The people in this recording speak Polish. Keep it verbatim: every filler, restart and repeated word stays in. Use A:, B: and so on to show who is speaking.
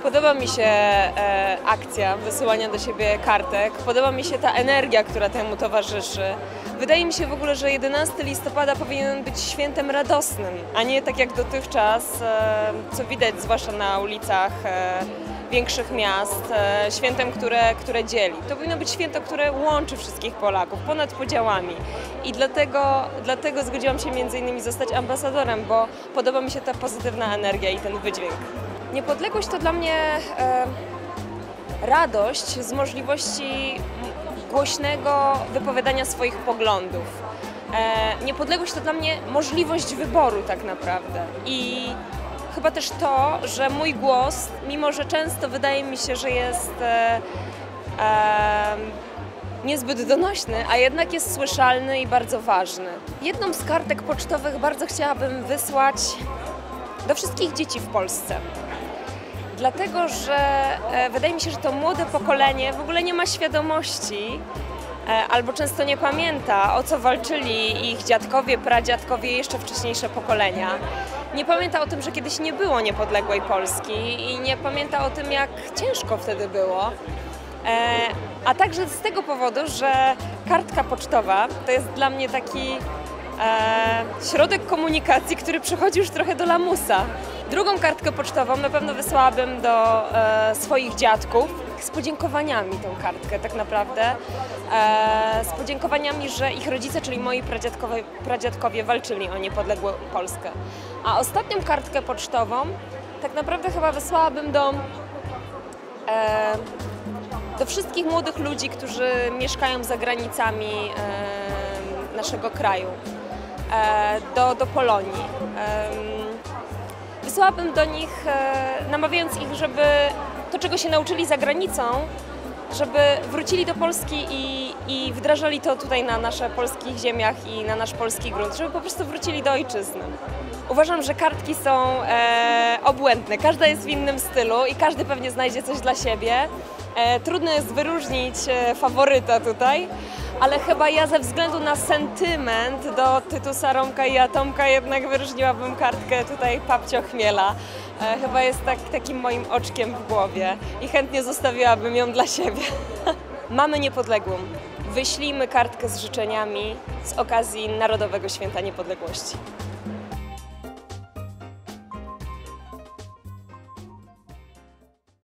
A: Podoba mi się e, akcja wysyłania do siebie kartek, podoba mi się ta energia, która temu towarzyszy. Wydaje mi się w ogóle, że jedenastego listopada powinien być świętem radosnym, a nie tak jak dotychczas, e, co widać zwłaszcza na ulicach e, większych miast, e, świętem, które, które dzieli. To powinno być święto, które łączy wszystkich Polaków ponad podziałami i dlatego, dlatego zgodziłam się między innymi zostać ambasadorem, bo podoba mi się ta pozytywna energia i ten wydźwięk. Niepodległość to dla mnie e, radość z możliwości głośnego wypowiadania swoich poglądów. E, niepodległość to dla mnie możliwość wyboru tak naprawdę i chyba też to, że mój głos, mimo że często wydaje mi się, że jest e, e, niezbyt donośny, a jednak jest słyszalny i bardzo ważny. Jedną z kartek pocztowych bardzo chciałabym wysłać do wszystkich dzieci w Polsce. Dlatego, że e, wydaje mi się, że to młode pokolenie w ogóle nie ma świadomości e, albo często nie pamięta, o co walczyli ich dziadkowie, pradziadkowie i jeszcze wcześniejsze pokolenia. Nie pamięta o tym, że kiedyś nie było niepodległej Polski i nie pamięta o tym, jak ciężko wtedy było. E, a także z tego powodu, że kartka pocztowa to jest dla mnie taki E, środek komunikacji, który przechodzi już trochę do lamusa. Drugą kartkę pocztową na pewno wysłałabym do e, swoich dziadków z podziękowaniami tą kartkę tak naprawdę. E, z podziękowaniami, że ich rodzice, czyli moi pradziadkowie, pradziadkowie walczyli o niepodległą Polskę. A ostatnią kartkę pocztową tak naprawdę chyba wysłałabym do, e, do wszystkich młodych ludzi, którzy mieszkają za granicami e, naszego kraju. Do, do Polonii. Wysyłabym do nich, namawiając ich, żeby to, czego się nauczyli za granicą, żeby wrócili do Polski i, i wdrażali to tutaj na nasze polskich ziemiach i na nasz polski grunt, żeby po prostu wrócili do ojczyzny. Uważam, że kartki są e, obłędne, każda jest w innym stylu i każdy pewnie znajdzie coś dla siebie. E, trudno jest wyróżnić e, faworyta tutaj, ale chyba ja ze względu na sentyment do Tytusa, Romka i Atomka jednak wyróżniłabym kartkę tutaj Papcio Chmiela. E, chyba jest tak, takim moim oczkiem w głowie i chętnie zostawiłabym ją dla siebie. Mamy niepodległą. Wyślijmy kartkę z życzeniami z okazji Narodowego Święta Niepodległości.